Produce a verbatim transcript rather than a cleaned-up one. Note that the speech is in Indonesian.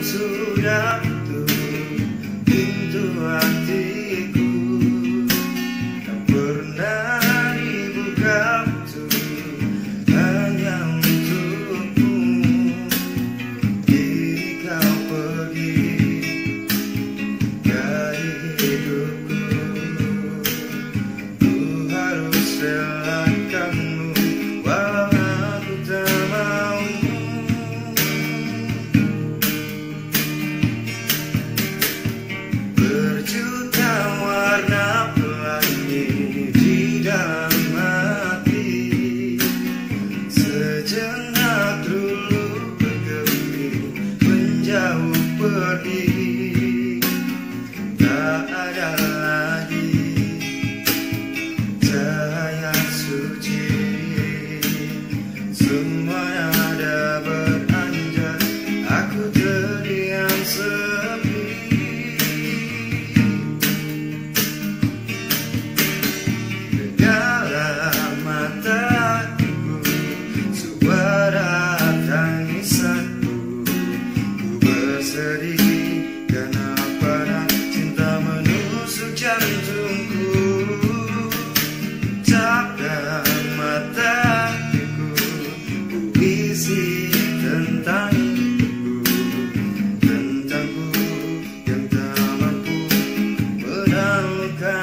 sudah tutup pintu hatiku, tak pernah dibuka hanya untukmu. Kini kau pergi dari hidupku, ku harus relakanmu walau aku tak mau. Berjuta warna pelangi di dalam hati, sejenak dulu bergeming menjauh pergi. Tak ada lagi cahaya suci, semuanya ada beranjak, aku terdiam sepi. Dalam mataku suara tangisanku, ku bersedih karena pada cinta menusuk jantungku. Dalam mataku ku isi tentang hidupku, tentangku yang tak mampu menaklukkan